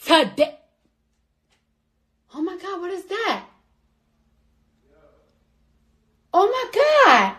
today. Oh my God, what is that? Oh my God.